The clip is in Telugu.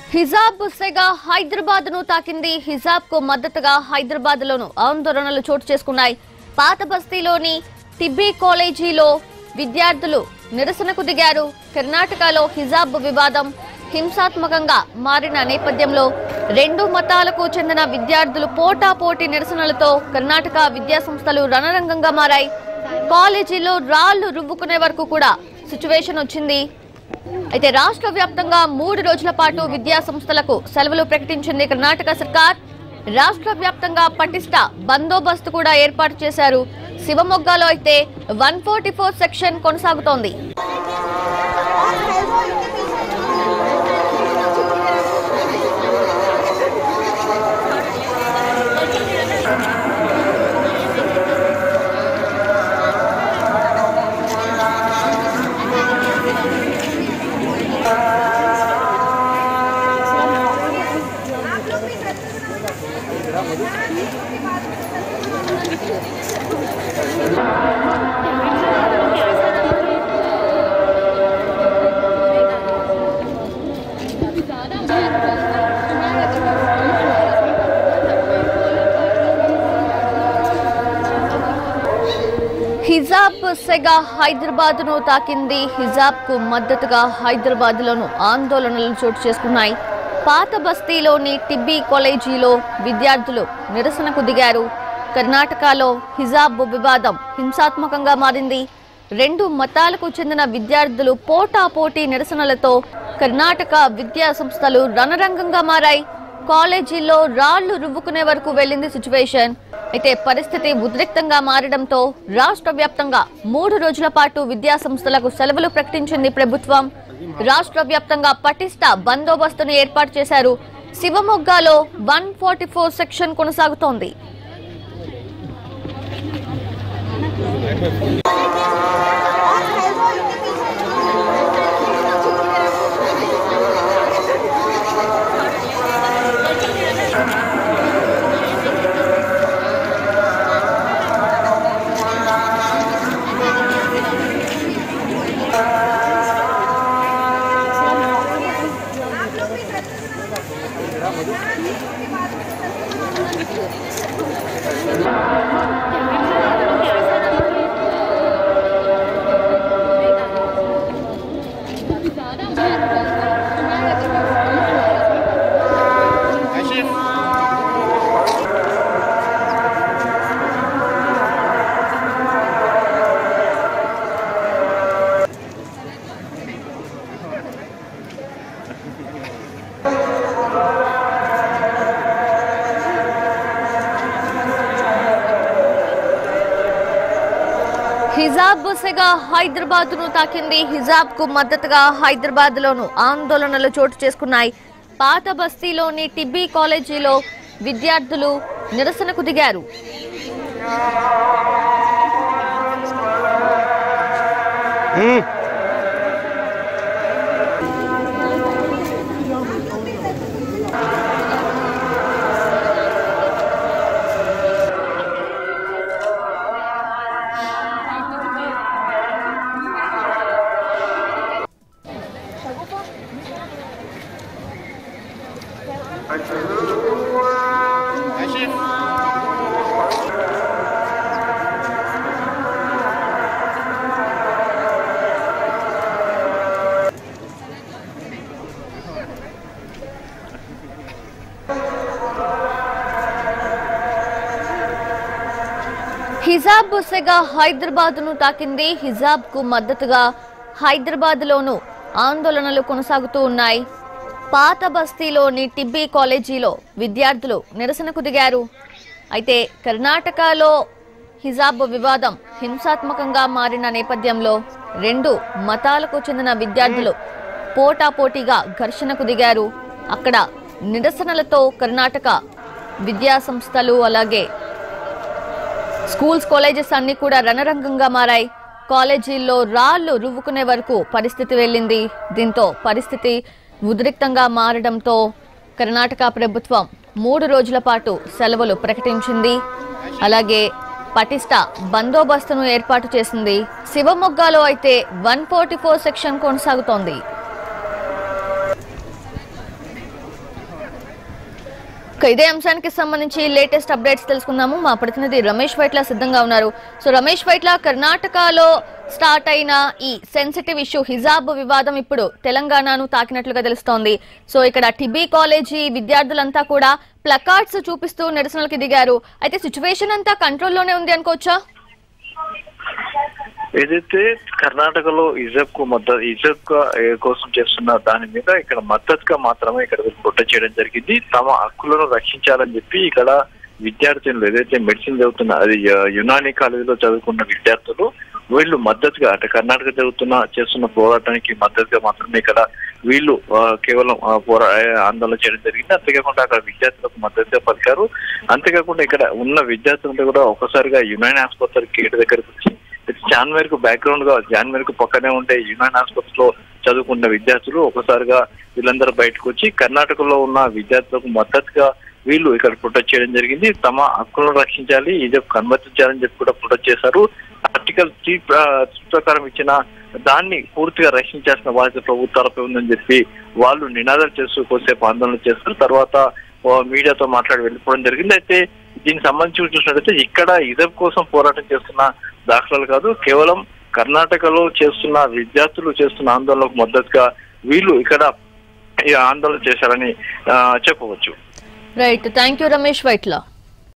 హిజాబ్ సెగ హైదరాబాద్ ను తాకింది. హిజాబ్ కు మద్దతుగా హైదరాబాద్ లోను ఆందోళనలు చోటు చేసుకున్నాయి. పాత బస్తీలోని టిబ్బీ కాలేజీలో విద్యార్థులు నిరసనకు దిగారు. కర్ణాటకలో హిజాబ్ వివాదం హింసాత్మకంగా మారిన నేపథ్యంలో రెండు మతాలకు చెందిన విద్యార్థులు పోటాపోటీ నిరసనలతో కర్ణాటక విద్యా సంస్థలు రణరంగంగా మారాయి. కాలేజీలో రాళ్లు రువ్వుకునే వరకు కూడా సిచ్యువేషన్ వచ్చింది. అయితే రాష్ట్ర వ్యాప్తంగా 3 రోజుల పాటు విద్యా సంస్థలకు సెలవులు ప్రకటించింది కర్ణాటక సర్కార్. రాష్ట్ర వ్యాప్తంగా పటిష్ట బందోబస్తు కూడా ఏర్పాటు చేశారు. శివమొగ్గలో అయితే 144 సెక్షన్ కొనసాగుతోంది. హిజాబ్ సెగ హైదరాబాద్ ను తాకింది. హిజాబ్ కు మద్దతుగా హైదరాబాద్ లోను ఆందోళనలు చోటు చేసుకున్నాయి. పాత బస్తీలోని టిబ్బీ కాలేజీలో విద్యార్థులు నిరసనకు దిగారు. కర్ణాటకలో హిజాబ్ వివాదం హింసాత్మకంగా మారింది. రెండు మతాలకు చెందిన విద్యార్థులు పోటాపోటీ నిరసనలతో కర్ణాటక విద్యా సంస్థలు రణరంగంగా మారాయి. కాలేజీల్లో రాళ్లు రువ్వుకునే వరకు వెళ్లింది సిచ్యువేషన్. అయితే పరిస్థితి ఉద్రిక్తంగా మారడంతో రాష్ట్ర వ్యాప్తంగా 3 రోజుల పాటు విద్యా సంస్థలకు సెలవులు ప్రకటించింది ప్రభుత్వం. రాష్ట్ర వ్యాప్తంగా పటిష్ట బందోబస్తును ఏర్పాటు చేశారు. శివమొగ్గలో 144 సెక్షన్ కొనసాగుతోంది. హిజాబ్ సెగ హైదరాబాద్ ను తాకింది. హిజాబ్ కు మద్దతుగా హైదరాబాద్ లోను ఆందోళనలు చోటు చేసుకున్నాయి. పాత బస్తీలోని టిబ్బీ కాలేజీలో విద్యార్థులు నిరసనకు దిగారు. హిజాబ్ సెగ హైదరాబాద్ ను తాకింది. హిజాబ్ కు మద్దతుగా హైదరాబాద్ లోను ఆందోళనలు కొనసాగుతూ ఉన్నాయి. పాత బస్తీలోని టిబ్బీ కాలేజీలో విద్యార్థులు నిరసనకు దిగారు. అయితే కర్ణాటకలో హిజాబ్ వివాదం హింసాత్మకంగా మారిన నేపథ్యంలో రెండు మతాలకు చెందిన విద్యార్థులు పోటాపోటీగా ఘర్షణకు దిగారు. అక్కడ నిరసనలతో కర్ణాటక విద్యా సంస్థలు అలాగే స్కూల్స్ కాలేజెస్ అన్ని కూడా రణరంగంగా మారాయి. కాలేజీల్లో రాళ్లు రువ్వుకునే వరకు పరిస్థితి వెళ్ళింది. దీంతో పరిస్థితి ఉద్రిక్తంగా మారడంతో కర్ణాటక ప్రభుత్వం 3 రోజుల పాటు సెలవులు ప్రకటించింది. అలాగే పటిష్ట బందోబస్తును ఏర్పాటు చేసింది. శివమొగ్గలో అయితే 144 సెక్షన్ కొనసాగుతోంది. ఇదే అంశానికి సంబంధించి లేటెస్ట్ అప్డేట్స్ తెలుసుకుందాము. మా ప్రతినిధి రమేష్ వైట్ల సిద్ధంగా ఉన్నారు. సో రమేష్ వైట్ల, కర్ణాటకలో స్టార్ట్ అయిన ఈ సెన్సిటివ్ ఇష్యూ హిజాబ్ వివాదం ఇప్పుడు తెలంగాణను తాకినట్లుగా తెలుస్తోంది. సో ఇక్కడ టిబీ కాలేజీ విద్యార్థులంతా కూడా ప్లకార్డ్స్ చూపిస్తూ నిరసనలకు దిగారు. అయితే సిచ్యువేషన్ అంతా కంట్రోల్లోనే ఉంది అనుకోవచ్చా? ఏదైతే కర్ణాటకలో ఇజబ్ కోసం చేస్తున్న దాని మీద ఇక్కడ మద్దతుగా మాత్రమే ఇక్కడ ప్రొటెస్ట్ చేయడం జరిగింది. తమ హక్కులను రక్షించాలని చెప్పి ఇక్కడ విద్యార్థులు ఏదైతే మెడిసిన్ చదువుతున్న అది యునాని కాలేజీలో చదువుకున్న విద్యార్థులు వీళ్ళు మద్దతుగా అంటే కర్ణాటక చేస్తున్న పోరాటానికి మద్దతుగా మాత్రమే ఇక్కడ వీళ్ళు కేవలం ఆందోళన చేయడం జరిగింది. అంతేకాకుండా అక్కడ విద్యార్థులకు మద్దతుగా పలికారు. అంతేకాకుండా ఇక్కడ ఉన్న విద్యార్థులంతా కూడా ఒకసారిగా యునాని ఆసుపత్రి గేట్ దగ్గరకు వచ్చి జాన్వేర్ కు బ్యాక్గ్రౌండ్ గా జాన్వేర్ కు పక్కనే ఉండే యునాని ఆసుపత్రిలో చదువుకున్న విద్యార్థులు ఒకసారిగా వీళ్ళందరూ బయటకు వచ్చి కర్ణాటకలో ఉన్న విద్యార్థులకు మద్దతుగా వీళ్ళు ఇక్కడ ప్రొటెస్ట్ చేయడం జరిగింది. తమ హక్కులను రక్షించాలి, హిజాబ్ అనుమతించాలని చెప్పి కూడా ప్రొటెస్ట్ చేశారు. ఆర్టికల్ 3 ప్రకారం ఇచ్చిన దాన్ని పూర్తిగా రక్షించాల్సిన బాధ్యత ప్రభుత్వాలపై ఉందని చెప్పి వాళ్ళు నినాదాలు చేస్తూ కొద్దిసేపు ఆందోళన చేస్తారు. తర్వాత మీడియాతో మాట్లాడి వెళ్ళిపోవడం జరిగింది. అయితే దీనికి సంబంధించి చూసినట్లయితే ఇక్కడ హిజాబ్ కోసం పోరాటం చేస్తున్న దాఖలాలు కాదు, కేవలం కర్ణాటకలో చేస్తున్న విద్యార్థులు చేస్తున్న ఆందోళనకు మద్దతుగా వీళ్ళు ఇక్కడ ఈ ఆందోళన చేశారని చెప్పవచ్చు. Right, thank you Ramesh Vaitla.